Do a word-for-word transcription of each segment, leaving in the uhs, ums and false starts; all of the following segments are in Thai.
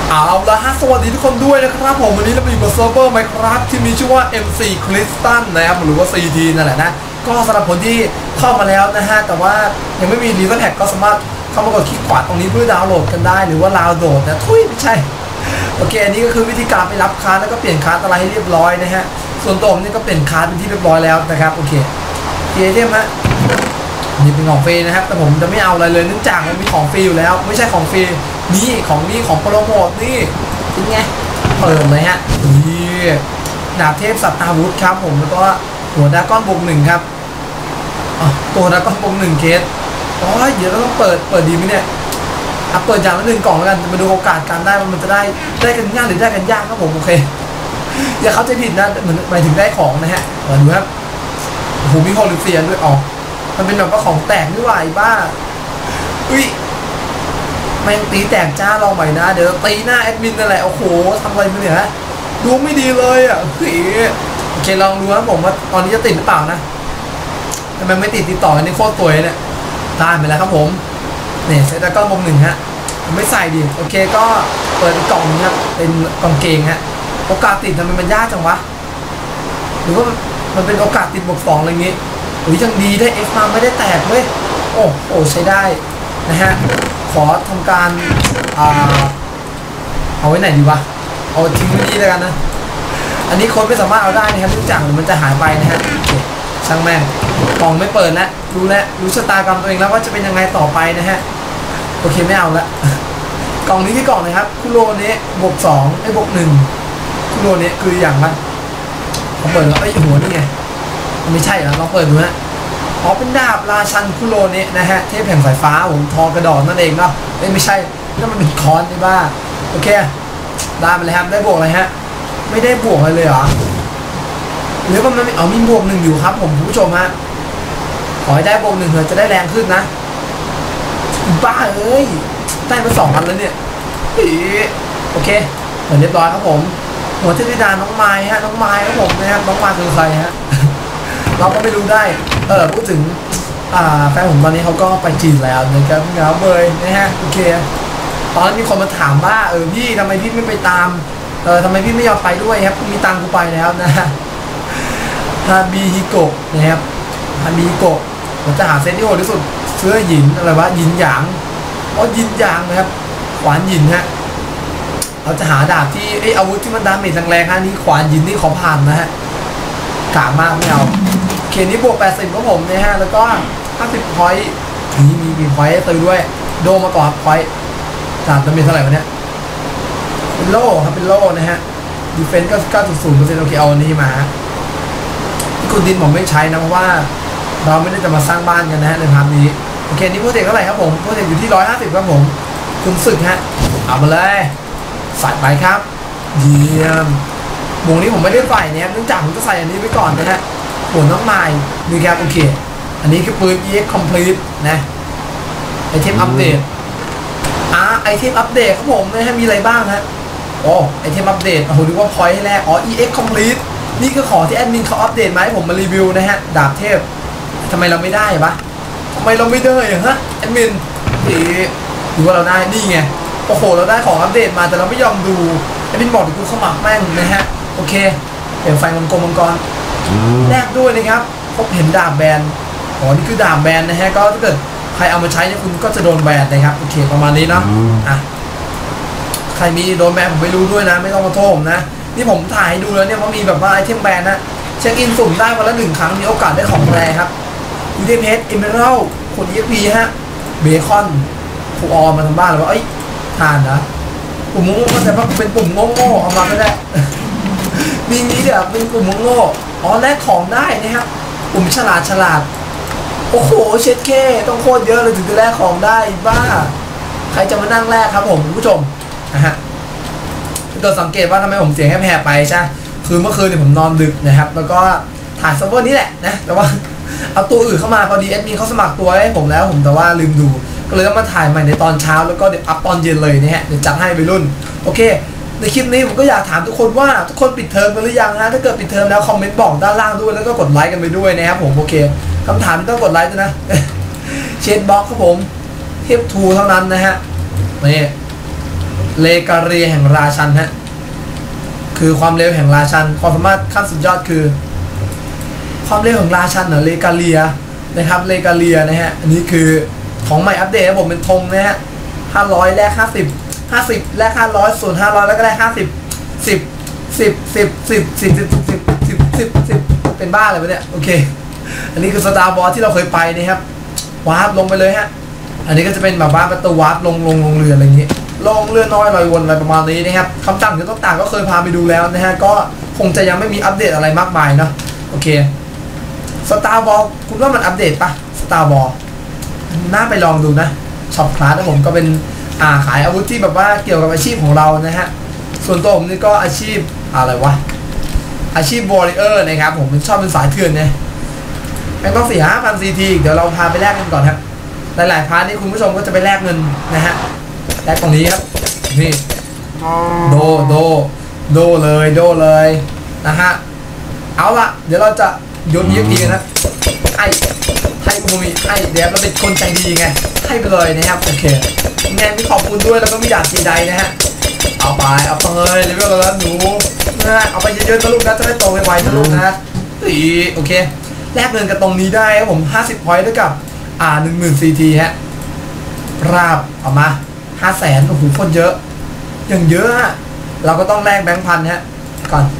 เอาละฮะสวัสดีทุกคนด้วยนะครับผมวันนี้เราไปอยู่กับเซิร์ฟเวอร์ Minecraft ที่มีชื่อว่า เอ็ม ซี Crystal นะครับหรือว่า ซี ที นั่นแหละนะก็สำหรับคนที่เข้ามาแล้วนะฮะแต่ว่ายังไม่มีรีเซอร์แพ็กก็สามารถเข้ามากดคลิกขวาตรงนี้เพื่อดาวน์โหลดกันได้หรือว่าดาวน์โหลดนะทุยไม่ใช่โอเคอันนี้ก็คือวิธีการไปรับคาร์ดแล้วก็เปลี่ยนคาร์ดอะไรให้เรียบร้อยนะฮะส่วนตัวผมนี่ก็เปลี่ยนคาร์ดเป็นที่เรียบร้อยแล้วนะครับโอเคเกียร์เทียมฮะนี่เป็นของฟรีนะครับแต่ผมจะไม่เอาอะไรเลยเนื่องจากมันมีของฟรีอยู่แล้วไม่ใช่ของฟรีนี่ของนี่ของโปรโมทนี่เป็นไงเปิดเลยฮะนี่ดาบเทพสัตว์อาวุธครับผมแล้วก็หัวดราก้อนบวกหนึ่งครับตัวดราก้อนบวกหนึ่งเคสอ๋อเดี๋ยวเราต้องเปิดเปิดดีไหมเนี่ยอ่ะเปิดอย่างละหนึ่งกล่องแล้วกันมาดูโอกาสการได้มันจะได้ได้กันง่ายหรือได้กันยากครับผมโอเคอย่าเข้าใจผิดนะเหมือนหมายถึงได้ของนะฮะมาดูครับโอ้โหมีโฮลิเซียนด้วยอ๋อมันเป็นแบบว่าของแตกไม่ไหวบ้าอุ้ยแม่งตีแตกจ้าลองใหม่นะเดี๋ยวตีหน้าแอดมินนั่นแหละโอ้โหทำอะไรมาเนี่ยฮะดูไม่ดีเลยอ่ะเฮ้ยโอเคลองดูครับผมว่าตอนนี้จะติดหรือเปล่านะทำไมไม่ติดติดต่อกันนี่โคตรตัวเนี่ยได้ไปแล้วครับผมเนี่ยเซตแล้วก็มุมหนึ่งฮะไม่ใส่ดิโอเคก็เปิดกล่องนี้ครับเป็นกล่องเกงฮะโอกาสติดทำไมมันยากจังวะหรือว่ามันเป็นโอกาสติดบวกสองอะไรอย่างงี้โอ้ยยังดีได้เอ็กซ์มาไม่ได้แตกเว้ยโอ้โอ้ใช้ได้นะฮะขอทำการอ่าเอาไว้ไหนดีวะเอาทิ้งไว้นี่แล้วกันนะอันนี้คนไม่สามารถเอาได้นะครับทุกอย่างมันจะหายไปนะฮะช่างแม่งกล่องไม่เปิดแล้วรู้แล้วรู้ชะตากรรมตัวเองแล้วว่าจะเป็นยังไงต่อไปนะฮะโอเคไม่เอาละกล่องนี้ที่กล่องนะครับคุโรเนะบวกสองไอ้บวกหนึ่งคุโรเนะคืออย่างละผมเปิดแล้วไอ้หัวนี่ไงไม่ใช่เหรอลองเปิดดูนะอ๋อเป็นดาบราชันคุโรเนะนะฮะเทพแห่งสายฟ้าผมทอกระดอนนั่นเองเนาะไม่ใช่นั่นมันเป็นคอนใช่ป่ะโอเคได้ไปเลยครับได้บวกอะไรฮะไม่ได้บวกอะไรเลยเหรอหรือว่ามันเอามีบวกหนึ่งอยู่ครับผมผู้ชมฮะขอให้ได้บวกหนึ่งเถอะจะได้แรงขึ้นนะบ้าเอ้ยได้มาสองอันแล้วเนี่ยโอเคเหมือนเรียบร้อยครับผมหัวเทพธิดาน้องไม้ฮะน้องไม้ครับผมนะครับน้องไม้คือใครฮะเราก็ไม่รู้ได้เออพูดถึงอ่าแฟนผมตอนนี้เขาก็ไปจีนแล้วนะครับเงาเบยนะฮะโอเคตอนนั้นมีคนมาถามว่าเออพี่ทำไมพี่ไม่ไปตามเออทำไมพี่ไม่ยอมไปด้วยครับมีตังกูไปแล้วนะฮะฮาบิฮิโกะนะครับฮาบิฮิโกะผมจะหาเซตที่โหดที่สุดเสื้อหยินอะไรวะหยินหยางอ๋อหยินหยางนะครับขวานหยินฮะเราจะหาดาบที่ไออาวุธที่มันดาเมจแรงๆฮะนี่ขวานหยินนี่ขอผ่านนะฮะกล้ามากไม่เอาเขียนนี้บวกแปดสิบของผมนะฮะแล้วก็ห้าสิบพอยต์นี่มีมีพอยต์ให้ซื้อด้วยโดมาก่อนพอยต์ดาบดาเมจเท่าไหร่วะเนี่ยเป็นโล่ครับเป็นโล่นะฮะดีเฟนซ์ก็ เก้าจุดศูนย์เปอร์เซ็นต์ โอเคเอาอันนี้มาที่คุณดินผมไม่ใช้นะเพราะว่าเราไม่ได้จะมาสร้างบ้านกันนะฮะในพาร์ทนี้โอเคนี่โปรเจกต์เท่าไหร่ครับผมโปรเจกต์อยู่ที่หนึ่งร้อยห้าสิบครับผมคุณศึกฮะเอามาเลยใส่ไปครับเยี่ยมวงนี้ผมไม่ได้ใส่เนี่ยเนื่องจากผมจะใส่อันนี้ไว้ก่อนนะฮะหัวน้องไม้นี่ครับโอเคอันนี้คือปืน อี เอ็กซ์ Complete นะไอเทมอัปเดตอ่าไอเทมอัปเดตครับผมนะฮะมีอะไรบ้างฮะโอ้ไอเทมอัปเดตโอ้โหดูว่าพอยต์แรกอ๋อ อี เอ็กซ์ Complete นี่คือของที่แอดมินเขาอัปเดตมาให้ผมมารีวิวนะฮะดาบเทพทำไมเราไม่ได้ปะทำไมเราไม่ได้อะฮะแอดมินเอ๋ดูว่าเราได้นี่ไงโอ้โหเราได้ของอัปเดตมาแต่เราไม่ยอมดูแอดมินบอกเดี๋ยวกูสมัครแม่งนะฮะโอเคเห็นไฟมังกรมังกรแรกด้วยนะครับพบเห็นดาบแบนอ๋อนี่คือดาบแบนนะฮะก็ถ้าเกิดใครเอามาใช้เนี่ยคุณก็จะโดนแบนนะครับโอเคประมาณนี้เนาะอ่ะใครมีโดนแบนผมไม่รู้ด้วยนะไม่ต้องมาโทษผมนะนี่ผมถ่ายดูแล้วเนี่ยว่ามีแบบว่าไอเทมแบนนะเช็คอินสุ่มได้วันละหนึ่งครั้งมีโอกาสได้ของแรงครับยูเดเพสเอเมอรัลด์ขวด อี เอ็กซ์ พี ฮะเบคอนผูออมมาทำบ้านแล้วว่าเอ้ยทานนะปุ่มโง่ก็แต่ว่าเป็นปุ่มโง่ๆเอามาไม่ได้มีนี้เดี๋ยวเป็นปุ่มโง่อ๋อแลกของได้นะครับปุ่มฉลาดฉลาดโอ้โหเช็ดเคต้องโคตรเยอะเลยถึงจะแลกของได้บ้าใครจะมานั่งแลกครับผมคุณผู้ชมนะฮะตัวสังเกตว่าทำไมผมเสียงแหบๆไปใช่คือเมื่อคืนเนี่ยผมนอนดึกนะครับแล้วก็ถ่ายเซิร์ฟเวอร์นี้แหละนะแต่ว่าเอาตัวอื่นเข้ามาพอดีแอดมินเขาสมัครตัวให้ผมแล้วผมแต่ว่าลืมดูก็เลยต้องมาถ่ายใหม่ในตอนเช้าแล้วก็เดี๋ยวอัพตอนเย็นเลยนะฮะเดี๋ยวจัดให้ไปรุ่นโอเคในคลิปนี้ผมก็อยากถามทุกคนว่าทุกคนปิดเทอมกันหรือยังนะถ้าเกิดปิดเทอมแล้วคอมเมนต์บอกด้านล่างด้วยแล้วก็กดไลค์กันไปด้วยนะครับผมโอเคคำถามต้องกดไลค์ด้วยนะเชดบ็อกครับผมเทปทูเท่านั้นนะฮะนี่เลกาเรียแห่งราชันฮะคือความเร็วแห่งราชันความสามารถขั้นสุดยอดคือความเร็วของราชันเหรอเลกาเรียนะครับเลกาเรียนะฮะอันนี้คือของใหม่อัปเดตนะผมเป็นธงนะฮะห้าร้อยแลกห้าสิบ ห้าสิบแลกห้าร้อยส่วนห้าร้อยแล้วก็แลกห้าสิบ สิบ สิบ สิบ สิบ สิบ สิบ สิบ สิบ สิบ สิบเป็นบ้าอะไรวะเนี่ยโอเคอันนี้คือสตาร์บอลที่เราเคยไปนะครับวาร์ปลงไปเลยฮะอันนี้ก็จะเป็นแบบว่าประตูวาร์ปลงลงลงเรืออะไรอย่างงี้ลงเรือน้อยลอยวนอะไรประมาณนี้นะครับคำสั่งที่ต้องต่างก็เคยพาไปดูแล้วนะฮะก็คงจะยังไม่มีอัปเดตอะไรมากมายเนาะโอเคสตาร์บอลคุณว่ามันอัปเดตปะสตาร์บอลน่าไปลองดูนะช็อปคลาสนะผมก็เป็นอ่าขายอาวุธที่แบบว่าเกี่ยวกับอาชีพของเรานะฮะส่วนตัวผมนี่ก็อาชีพอะไรวะอาชีพวอริเออร์นะครับผมชอบเป็นสายเถื่อนเนี่ยแม่งต้องสี่ห้าพันซีทีเดี๋ยวเราพาไปแลกกันก่อนครับหลายๆพาร์ทนี้คุณผู้ชมก็จะไปแลกเงินนะฮะแลกตรงนี้ครับนี่โดโดโดเลยโดเลยนะฮะเอาละเดี๋ยวเราจะโยนยิงกันนะไอ้ให้กูมีไอ้เดี๋ยวเราเป็นคนใจดีไงให้ไปเลยนะครับโอเคไงมีขอบคุณด้วยแล้วก็มีดาบจีไดนะฮะเอาไปเอาไปเลยเลเวลแล้วหนูนะเอาไปเยอะๆนะลูกนะจะได้โตไวๆนะลูกนะอีโอเคแลกเงินกันตรงนี้ได้ครับผมห้าสิบพอยต์ด้วยกับอ่าหนึ่งหมื่นซีทีฮะราบเอามาห้าแสนโอ้โหคนเยอะอย่างเยอะฮะเราก็ต้องแลกแบงค์พันฮะก่อน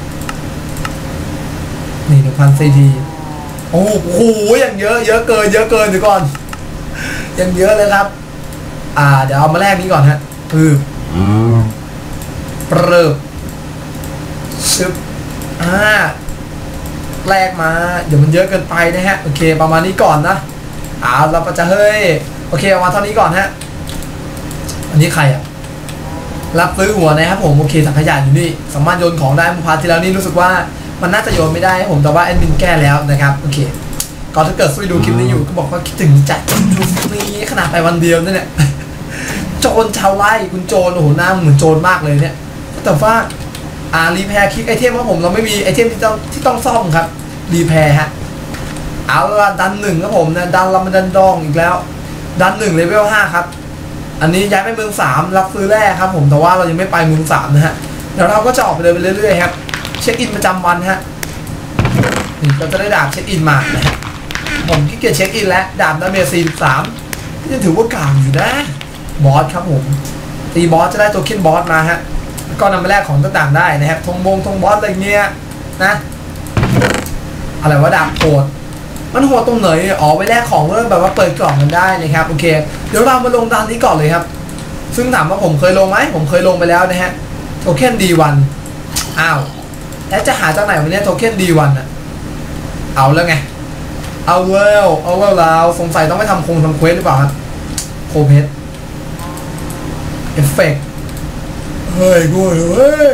นี่หนึ่งพันซีทีโอ้โหอย่างเยอะเยอะเกินเยอะเกินเดี๋ยวก่อนอย่างเยอะเลยครับอ่าเดี๋ยวเอามาแลกนี้ก่อนฮะคือเปิบชึบอ่าแลกมาเดี๋ยวมันเยอะเกินไปนะฮะโอเคประมาณนี้ก่อนนะอ่าเราก็จะเฮ้ยโอเคเอามาเท่านี้ก่อนฮะอันนี้ใครอ่ะรับซื้อหัวนะครับผมโอเคถังขยะอยู่นี่สามารถโยนของได้เมื่อพาร์ทที่แล้วนี่รู้สึกว่ามันน่าจะโยนไม่ได้ผมแต่ว่าแอดมินแก้แล้วนะครับโอเคก่อนถ้าเกิดซุยดูคลิปนี้อยู่ก็บอกว่าคิดถึงจัดนี้ขนาดไปวันเดียวนั่นเนี่ยโจรชาวไร่คุณโจรโอ้โหหน้าเหมือนโจรมากเลยเนี่ยแต่ว่าอ่ารีแพร์คลิกไอเทมของผมเราไม่มีไอเทมที่ต้องที่ต้องซ่อมครับรีแพร์ฮะเอาละดันหนึ่งครับผมนะดันเรามาดันดองอีกแล้วดันหนึ่งเลเวลห้าครับอันนี้ย้ายไปเมืองสามรับซื้อแรกครับผมแต่ว่าเรายังไม่ไปเมืองสามนะฮะเดี๋ยวเราก็จะออกไปเดินไปเรื่อยๆครับเช็คอินประจำวันฮะนี่เราจะได้ดาบเช็คอินมานะฮะผมขี้เกียจเช็คอินแล้วดาบดาเมจสี่สิบสามที่จะถือว่ากลางอยู่นะบอสครับผมตีบอสจะได้ตัวขึ้นบอสมาฮะก็นำไปแลกของต่างๆได้นะครับธงบงธงบอสอะไรเงี้ยนะอะไรวะดาบโหดมันโหดตรงไหนอ๋อไปแลกของเริ่มแบบว่าเปิดกล่องกันได้นะครับโอเคเดี๋ยวเรามาลงดันนี้ก่อนเลยครับซึ่งถามว่าผมเคยลงไหมผมเคยลงไปแล้วนะฮะโทเค็น ดี วันอ้าวแล้วจะหาจากไหนวันนี้โทเค็น ดี วันอะเอาแล้วไงเอาเวลเอาเวลแล้วสงสัยต้องไปทำคงทำเควสหรือเปล่าครับโคเพสเอฟเฟกต์เฮ้ยกูเฮ้ย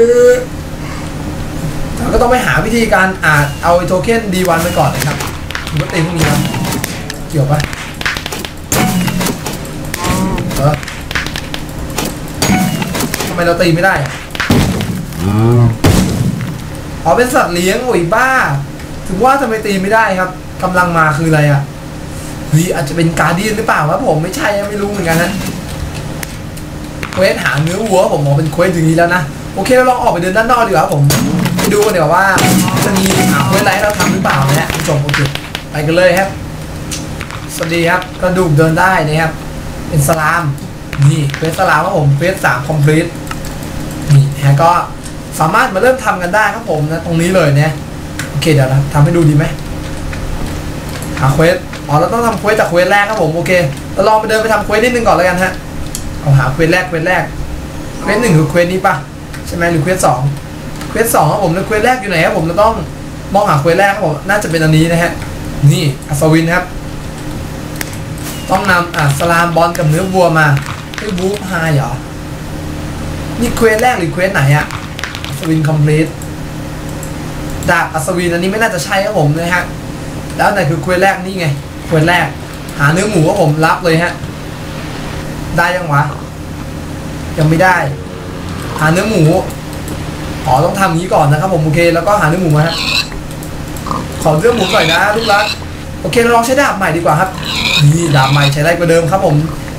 เราก็ต้องไปหาวิธีการอ่านเอาโทเค็น ดี วันไปก่อนนะครับผมก็ตีพวกนี้ครับเกี่ยวปะเออทำไมเราตีไม่ได้อ๋อเป็นสัตว์เลี้ยงโอ้ยบ้าถึงว่าทำไมตีไม่ได้ครับกำลังมาคืออะไรอ่ะเฮ้ยอาจจะเป็นการ์เดียนหรือเปล่าวะผมไม่ใช่ไม่รู้เหมือนกันนะเควสหาเนื้อวัวผมมองเป็นเควสอย่างนี้แล้วนะโอเคเราลองออกไปเดินด้านนอกดีกว่าผมไปดูกันเดี๋ยวว่าจะมีหาเควสอะไรให้เราทำหรือเปล่านะฮะผู้ชมโอเคไปกันเลยครับสวัสดีครับกระดูกเดินได้นะครับเป็นสลามนี่เควสสลามครับผมเควสสามคอมพลีทนี่ฮะก็สามารถมาเริ่มทำกันได้ครับผมนะตรงนี้เลยเนี่ยโอเคเดี๋ยวนะทำให้ดูดีไหมหาเควสอ๋อเราต้องทำเควสจากเควสแรกครับผมโอเคเราลองไปเดินไปทำเควสนิดนึงก่อนเลยกันฮะเอาหาเควสแรกเควสแรกเควสหนึ่งคือเควสนี้ปะใช่ไหมหรือเควสสองเควสสองครับผมแล้วเควสแรกอยู่ไหนครับผมเราต้องมองหาเควสแรกครับผมน่าจะเป็นอันนี้นะฮะนี่อัศวินครับต้องนำอ่ะสลามบอลกับเนื้อวัวมาให้บู๊ไฮเหรอนี่เควสแรกหรือเควสไหนอะอัศวินคอมพลีทดาบอัศวินอันนี้ไม่น่าจะใช่ครับผมนะฮะแล้วไหนคือเควสแรกนี่ไงเควสแรกหาเนื้อหมูครับผมรับเลยฮะได้ยังวะยังไม่ได้หาเนื้อหมูอ๋อต้องทำนี้ก่อนนะครับผมโอเคแล้วก็หาเนื้อหมูมาฮะขอเนื้อหมูหน่อยนะลูกรักโอเคเราลองใช้ดาบใหม่ดีกว่าครับนี่ดาบใหม่ใช้ได้กว่าเดิมครับผม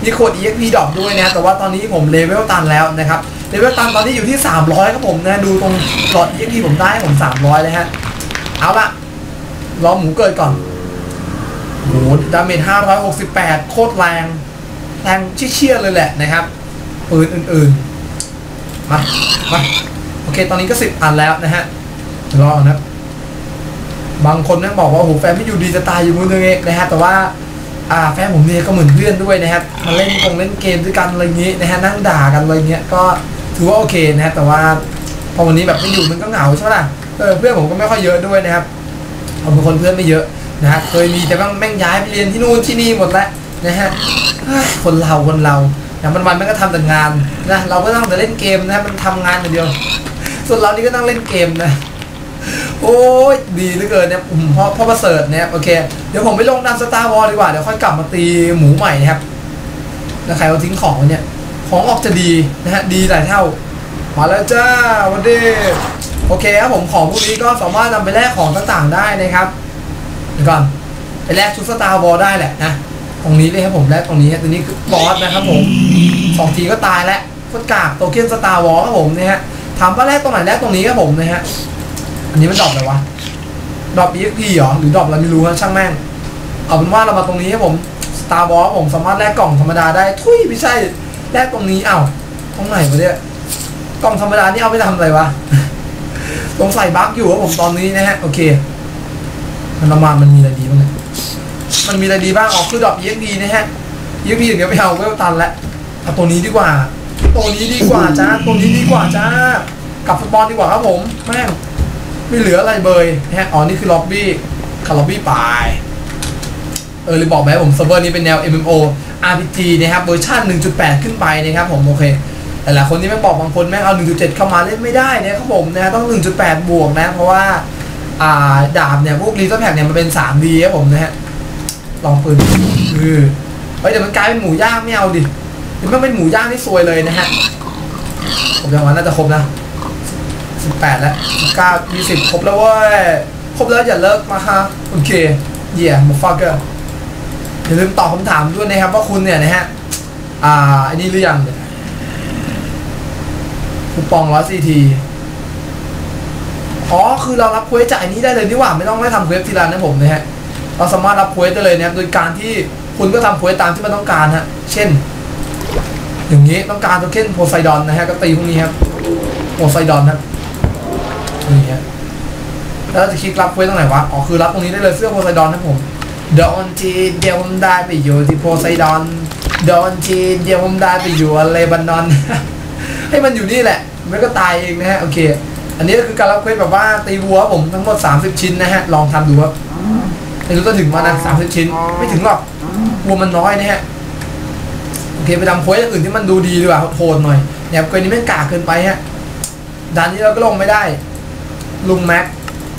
มีโค้ด อี เอ็กซ์ พี ดรอปด้วยนะแต่ว่าตอนนี้ผมเลเวลตันแล้วนะครับเลเวลตันตอนนี้อยู่ที่สามร้อยครับผมนะดูตรงหลอด อี เอ็กซ์ พี ผมได้ผมสามร้อยเลยฮะเอาละรอหมูเกิดก่อนโหดาเมจห้าร้อยหกสิบแปดโคตรแรงแรงเชี่ยๆเลยแหละนะครับปืนอื่นๆมามาโอเคตอนนี้ก็สิบอันแล้วนะฮะรอนะบางคนนั่งบอกว่าโอ้โหแฟนไม่อยู่ดีจะตายอยู่มือนึงเองนะฮะแต่ว่าอ่าแฟนผมเนี่ยก็เหมือนเพื่อนด้วยนะครับมาเล่นกงเล่นเกมด้วยกันอะไรอย่างนี้นะฮะนั่งด่ากันอะไรเงี้ยก็ถือว่าโอเคนะฮะแต่ว่าพอวันนี้แบบไม่อยู่มันก็เหงาใช่ไหมล่ะเออเพื่อนผมก็ไม่ค่อยเยอะด้วยนะครับผมเป็นคนเพื่อนไม่เยอะนะฮะเคยมีแต่บางแม่งย้ายไปเรียนที่นู่นที่นี่หมดแล้วนะฮะคนเราคนเราอย่างวันๆมันก็ทำแต่งานนะเราก็ต้องแต่เล่นเกมนะมันทำงานอย่างเดียวส่วนเรานี่ก็นั่งเล่นเกมนะโอ้ยดีเหลือเกินเนี่ยผมพ่อพ่อประเสริฐเนี่ยโอเคเดี๋ยวผมไปลงดันสตาร์วอลดีกว่าเดี๋ยวค่อยกลับมาตีหมูใหม่นะครับแล้วใครเอาทิ้งของเนี่ยของออกจะดีนะฮะดีหลายเท่ามาแล้วจ้าวันดีโอเคครับผมของพวกนี้ก็สามารถนำไปแลกของต่างๆได้นะครับเดี๋ยวก่อนไปแลกชุดสตาร์วอลได้แหละนะตรงนี้เลยครับผมแลกตรงนี้ตัวนี้คือบอสนะครับผมสองทีก็ตายแล้วฟุตกากโตเค็นสตาร์วอลครับผมนะฮะถามว่าแลกตรงไหนแลกตรงนี้ครับผมนะฮะอันนี้มันดรอปอะไรวะดรอป อี เอ็กซ์ พี เหรอหรือดรอปอะไรไม่รู้นะช่างแม่งเอาเป็นว่าเรามาตรงนี้ครับผม Star Wars ผมสามารถแลกกล่องธรรมดาได้ทุยไม่ใช่แลกตรงนี้อ้าวตรงไหนวะเนี่ยกล่องธรรมดานี่เอาไปทำอะไรวะ ตรงใส่บั๊กอยู่ครับผมตอนนี้นะฮะโอเคมันประมาณมันมีอะไรดีบ้างเนี่ยมันมีอะไรดีบ้างออกคือดรอป อี เอ็กซ์ พี นะฮะ อี เอ็กซ์ พี อย่างเดียวไม่เอาเวลตันแล้วเอาตัวนี้ดีกว่าตัวนี้ดีกว่าจ้าตัวนี้ดีกว่าจ้ากลับฟุตบอลดีกว่าครับผมแม่งไม่เหลืออะไรเบยนะฮะอ๋อนี่คือล็อบบี้คาร์ล็อบบี้ไปเออเลยบอกไหมผมเซิร์ฟเวอร์นี้เป็นแนว เอ็ม เอ็ม โอ อาร์ พี จี นะครับเวอร์ชัน หนึ่งจุดแปด ขึ้นไปนะครับผมโอเคแต่หลายคนที่แม่งบอกบางคนแม่งเอา หนึ่งจุดเจ็ด เข้ามาเล่นไม่ได้นะครับผมนะต้อง หนึ่งจุดแปด บวกนะเพราะว่าอ่าดาบเนี่ยพวกรีเซอร์แพ็กเนี่ยมันเป็น ทรีดี ครับผมนะฮะลองปืนคือเฮ้ยเดี๋ยวมันกลายเป็นหมูย่างไม่เอาดิเดี๋ยวมันเป็นหมูย่างที่ซวยเลยนะฮะผมยังว่าน่าจะครบนะสิบแปดแล้วสิบเก้า ยี่สิบครบแล้วเว้ยครบแล้วอย่าเลิกมาฮะโอเคเยี่ยมฟักเกอร์อย่าลืมตอบคำถามด้วยนะครับว่าคุณเนี่ยนะฮะอ่าอันนี้หรือยังคูปองร้อยซีทีอ๋อคือเรารับเควสจากอันนี้ได้เลยดีกว่าไม่ต้องไม่ทำเควสทีละนะผมนะฮะเราสามารถรับเควสได้เลยนะครับโดยการที่คุณก็ทำเควสตามที่มันต้องการฮะเช่นอย่างนี้ต้องการโทเค็นโพไซดอนนะฮะก็ตีพวกนี้ครับโพไซดอนครับนี่ฮะแล้วจะคลิกรับเควสตรงไหนวะอ๋อคือรับตรงนี้ได้เลยเสื้อโพไซดอนนะผมเดี๋ยววันทีเดียวผมได้ไปอยู่ที่โพไซดอนเดี๋ยววันทีเดียวผมได้ไปอยู่เลบานอน ให้มันอยู่นี่แหละมันก็ตายเองนะฮะโอเคอันนี้ก็คือการรับเควสแบบว่าตีวัวผมทั้งหมดสามสิบชิ้นนะฮะลองทำดูครับไม่รู้จะถึงมานะสามสิบชิ้นไม่ถึงหรอกวัวมันน้อยนะฮะโอเคไปทำเควสอื่นที่มันดูดีดีกว่าโหดหน่อยเนี่ยเควสนี้ไม่กากเกินไปฮะดันนี้เราก็ลงไม่ได้ลุงแม็ก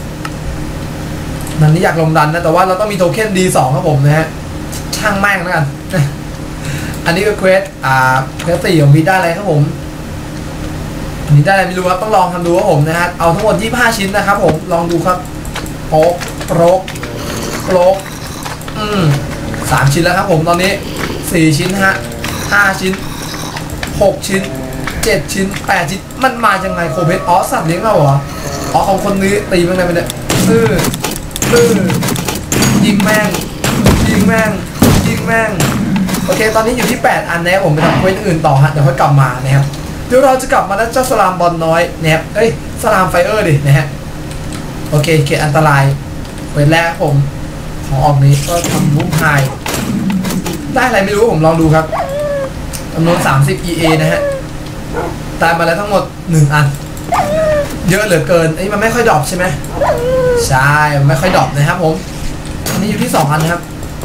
นันนี้อยากลงดันนะแต่ว่าเราต้องมีโทเค็น ดี สอง ครับผมนะฮะช่างแม่งแล้วกันอันนี้ก็เควสอ่าเควสสี่ของพีได้อะไรครับผมอันนี้ได้อะไรไม่รู้ครับต้องลองทำดูครับผมนะฮะเอาทั้งหมดยี่สิบห้าชิ้นนะครับผมลองดูครับโป๊กโปรกโปรกอืมสามชิ้นแล้วครับผมตอนนี้สี่ชิ้นฮะห้าชิ้นหกชิ้นเจ็ดชิ้นแปดชิ้นมันมาจังไงโคเพสอ๋อสัตว์เลี้ยงเราเหรออ๋อของคนนี้ตีมันไงไปเนี่ยตื้อตื้อยิงแม่งยิงแม่งยิงแม่งโอเคตอนนี้อยู่ที่แปดอันนะครับผมไปทำเควสอื่นต่อฮะเดี๋ยวค่อยกลับมานะครับเดี๋ยวเราจะกลับมาแล้วเจ้าสลามบอลน้อยนะครับเอ้ยสลามไฟเออร์ดินะฮะโอเคเขตอันตรายเควสแรกผมของออกนี้ก็ทำวุ้งไฮได้อะไรไม่รู้ผมลองดูครับจำนวนสามสิบ อี เอ นะฮะตายมาแล้วทั้งหมดหนึ่งอันเยอะเหลือเกินไอ้มันไม่ค่อยดรอปใช่ไหมใช่มันไม่ค่อยดรอปนะครับผมอันนี้อยู่ที่สองอันนะครับ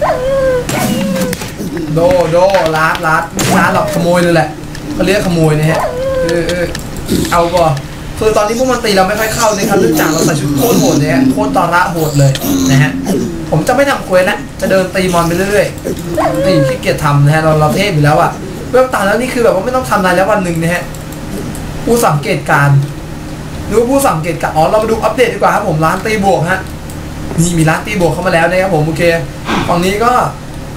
โดโดลาดลาดลาดหลอกขโมยเลยแหละเขาเรียกขโมยนะฮะเออเออเอาก่อนคือตอนนี้พวกมันตีเราไม่ค่อยเข้าเลยครับเนื่องจากเราใส่ชุดโคตรโหดเลยฮะโคตรตอระโหดเลยนะฮะผมจะไม่ทำเควสแล้วจะเดินตีมอนไปเรื่อยๆตีขี้เกียจทำนะฮะเราเราเทพอยู่แล้วอะเบื้องต้นแล้วนี่คือแบบว่าไม่ต้องทำอะไรแล้ววันหนึ่งนะฮะผู้สังเกตการหรือผู้สังเกตการอ๋อเรามาดูอัปเดตดีกว่าครับผมร้านตีบวกฮะนี่มีร้านตีบวกเข้ามาแล้วนะครับผมโอเคฝั่งนี้ก็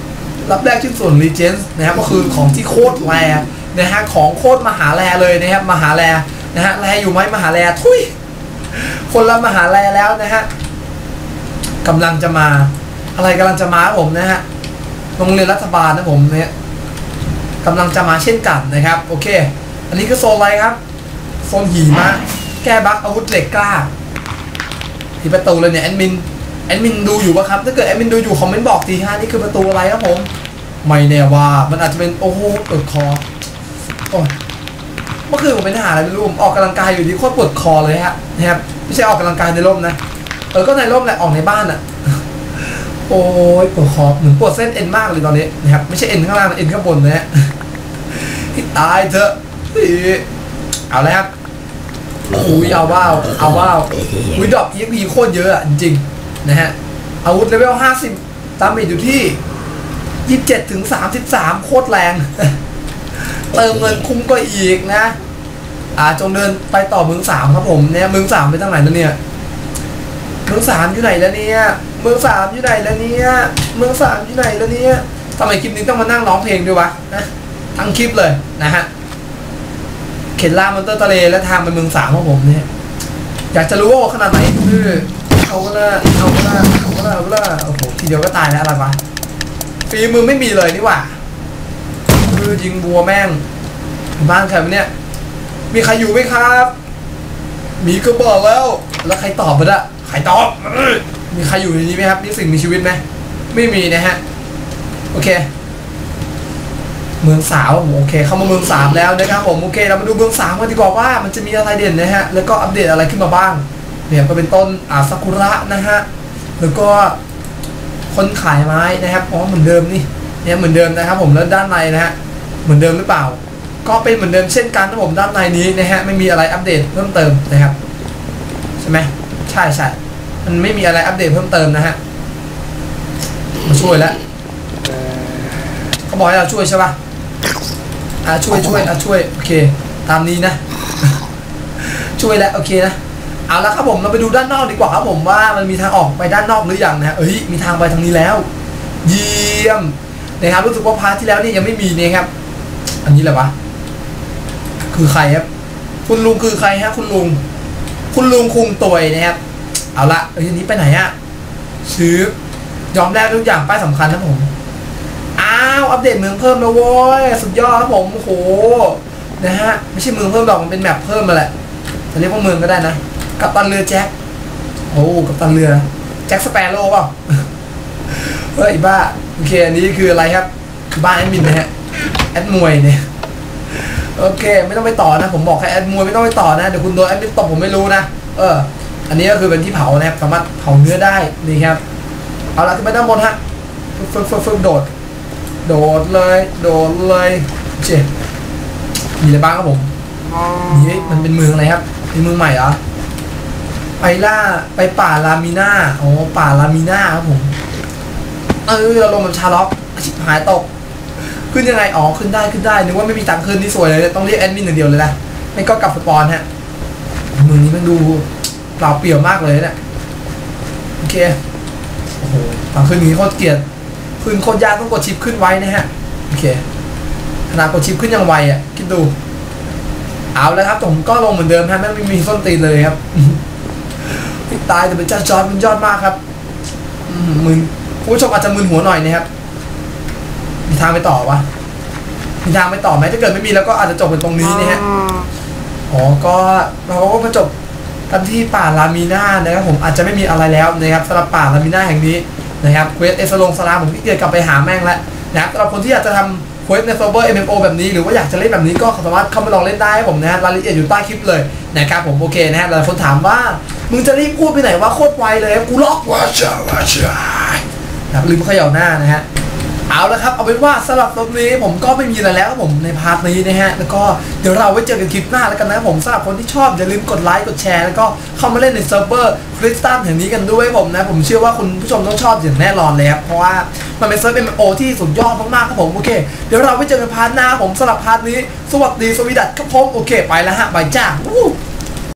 รับแรกชิ้นส่วนรีเจนส์นะครับก็คือของที่โคตรแรนะฮะของโคตรมหาแรเลยนะครับมหาแรนะฮะแรอยู่ไหมมหาแรทุยคนละมหาแรแล้วนะฮะกำลังจะมาอะไรกำลังจะมาผมนะฮะโรงเรียนรัฐบาลนะผมเนี่ยกำลังจะมาเช่นกันนะครับโอเคอันนี้ก็โซนอะไรครับโซนหีมาแก้บั๊กอาวุธเหล็กกล้าที่ประตูเลยเนี่ยแอดมินแอดมินดูอยู่ปะครับถ้าเกิดแอดมินดูอยู่คอมเมนต์บอกทีฮะนี่คือประตูอะไรครับผมไม่แน่ว่ามันอาจจะเป็นโอ้โหปวดคอโอ้เมื่อคืนผมเป็นทหารอะไรไม่รู้ผมออกกำลังกายอยู่ที่โคตรปวดคอเลยฮะนะครับไม่ใช่ออกกำลังกายในร่มนะเออก็ในร่มแหละออกในบ้านอ่ะโอ้ยปวดคอเหมือนปวดเส้นเอ็นมากเลยตอนนี้นะครับไม่ใช่เอ็นข้างล่างเอ็นข้างบนนะฮะที่ตายเถอะเอาแล้วครับโอ้ยเอาว้าวเอาว้าววิดดอกเอ็กพีโคตรเยอะอ่ะจริงๆนะฮะอาวุธเลเวลห้าสิบตามเมจอยู่ที่ยี่สิบเจ็ดถึงสามสิบสามโคตรแรงเติมเงินคุ้มก็อีกนะอ่าจงเดินไปต่อเมืองสามครับผมเนี่ยเมืองสามไปทางไหนแล้วเนี่ยเมืองสามอยู่ไหนแล้วเนี่ยเมืองสามอยู่ไหนแล้วเนี่ยเมืองสามอยู่ไหนแล้วเนี่ยทำไมคลิปนี้ต้องมานั่งร้องเพลงด้วยวะนะทั้งคลิปเลยนะฮะเข็นล่ามอนเตอร์ทะเลและทางไปเมืองสามของผมเนี่ยอยากจะรู้ว่าขนาดไหนคือเอาก็ได้เอาก็ได้เอาก็ได้เอาก็ได้โอ้โหทีเดียวก็ตายแล้วอะไรวะฝีมือไม่มีเลยนี่หว่าคือยิงบัวแม่งบ้านใครวะเนี่ยมีใครอยู่ไหมครับมีก็บอกแล้วแล้วใครตอบมาละใครตอบมีใครอยู่ในนี้ไหมครับนี่สิ่งมีชีวิตไหมไม่มีนะฮะโอเคเมืองสาวโอเคเข้ามาเมืองสามแล้วนะครับผมโอเคเรามาดูเมืองสามกันดีกว่าว่ามันจะมีอะไรเด่นนะฮะแล้วก็อัปเดตอะไรขึ้นมาบ้างเนี่ยก็เป็นต้นอาซากุระนะฮะแล้วก็คนขายไม้นะครับอ๋อเหมือนเดิมนี่เนี่ยเหมือนเดิมนะครับผมแล้วด้านในนะฮะเหมือนเดิมหรือเปล่าก็เป็นเหมือนเดิมเช่นกันนะผมด้านในนี้นะฮะไม่มีอะไรอัปเดตเพิ่มเติมนะครับใช่ไหมใช่ใช่มันไม่มีอะไรอัปเดตเพิ่มเติมนะฮะมาช่วยแล้วเขาบอกให้เราช่วยใช่ป่ะอ่าช่วยช่วยอ่าช่วยโอเคตามนี้นะช่วยแล้วโอเคนะเอาละครับผมเราไปดูด้านนอกดีกว่าครับผมว่ามันมีทางออกไปด้านนอกหรือยังนะฮะเอ้ยมีทางไปทางนี้แล้วเยี่ยมนะครับรู้สึกว่าพาร์ทที่แล้วนี่ยังไม่มีเนี่ยครับอันนี้แหละวะคือใครครับคุณลุงคือใครฮะคุณลุงคุณลุงคุงตัวนะครับเอาละเอ้ยอันนี้ไปไหนอะซื้อยอมแลกทุกอย่างป้ายสำคัญนะผมอ้าวอัปเดตเมืองเพิ่มแล้วโว้ยสุดยอดครับผมโอ้โหนะฮะไม่ใช่เมืองเพิ่มหรอกมันเป็นแมปเพิ่มมาแหละจะเรียกว่าเมืองก็ได้นะกัปตันเรือแจ็คโอ้กัปตันเรือแจ็คสเปโร่เปล่าเฮ้ยบ้าโอเคอันนี้คืออะไรครับคือบ้านแอดมินนะฮะแอดมวยเนี่ยโอเคไม่ต้องไปต่อนะผมบอกแค่แอดมวยไม่ต้องไปต่อนะเดี๋ยวคุณโดนแอดมินตบผมไม่รู้นะเอออันนี้ก็คือเป็นที่เผานะครับสามารถเผาเนื้อได้นี่ครับเอาละขึ้นไปด้านบนฮะฟึ่งฟึ่งฟึ่งโดดโดดเลยโดดเลยเจ็บมีอะไรบ้างครับผมนี่มันเป็นเมืองอะไรครับเป็นเมืองใหม่เหรอไปล่าไปป่าลามิน่าโอ้ป่าลามิน่าครับผมเออเราลงมันชาล็อกชิบหายตกขึ้นยังไงอ๋อขึ้นได้ขึ้นได้นึกว่าไม่มีตังค์ขึ้นนี่สวยเลยต้องเรียกแอดมินอย่างเดียวเลยนะไม่ก็กลับสปอนฮะเมืองนี้มันดูเปล่าเปลี่ยวมากเลยเนี่ยโอเคโอ้โหทางขึ้นนี้โคตรเกลียดขึ้นโคตรยากต้องกดชิปขึ้นไว้นะฮะโอเคขนาดกดชิปขึ้นยังไวอ่ะคิดดูเอาแล้วครับผมก็ลงเหมือนเดิมฮะไม่มีส้นตีนเลยครับตายแต่เป็นเจ้าจอร์จมันยอดมากครับมึนผู้ชมอาจจะมึนหัวหน่อยนะครับมีทางไปต่อวะมีทางไปต่อไหมถ้าเกิดไม่มีแล้วก็อาจจะจบเป็นตรงนี้นะฮะอ๋อก็เราก็มาจบกันที่ป่าลามีน่านะครับผมอาจจะไม่มีอะไรแล้วนะครับสำหรับป่าลามีน่าแห่งนี้นะครับเควสเอสโลงสลาผมที่เกียจกลับไปหาแม่งแล้วนะครับสำหรับคนที่อยากจะทำเควสในเซิร์ฟเวอร์ เอ็ม เอ็ม โอ แบบนี้หรือว่าอยากจะเล่นแบบนี้ก็สามารถเข้ามาลองเล่นได้ผมนะฮะรายละเอียดอยู่ใต้คลิปเลยนะครับผมโอเคนะฮะหลายคนถามว่ามึงจะรีบพูดไปไหนว่าโคตรไวเลยกูล็อกว่าจ้าว่าจ้านะครับลืมเขย่าหน้านะฮะเอาละครับเอาเป็นว่าสำหรับตรงนี้ผมก็ไม่มีอะไรแล้วผมในพาร์ทนี้นะฮะแล้วก็เดี๋ยวเราไว้เจอกันคลิปหน้าแล้วกันนะผมสำหรับคนที่ชอบอย่าลืมกดไลค์กดแชร์แล้วก็เข้ามาเล่นในเซิร์ฟเวอร์คริสตัลแห่งนี้กันด้วยผมนะผมเชื่อว่าคุณผู้ชมต้องชอบอย่างแน่นอนเลยครับเพราะว่ามันเป็นเซิร์ฟ เอ็ม เอ็ม โอ ที่สุดยอดมากๆครับผมโอเคเดี๋ยวเราไว้เจอกันพาร์ทหน้าผมสำหรับพาร์ทนี้สวัสดีสวีดัตครับผมโอเคไปแล้วฮะบายจ้า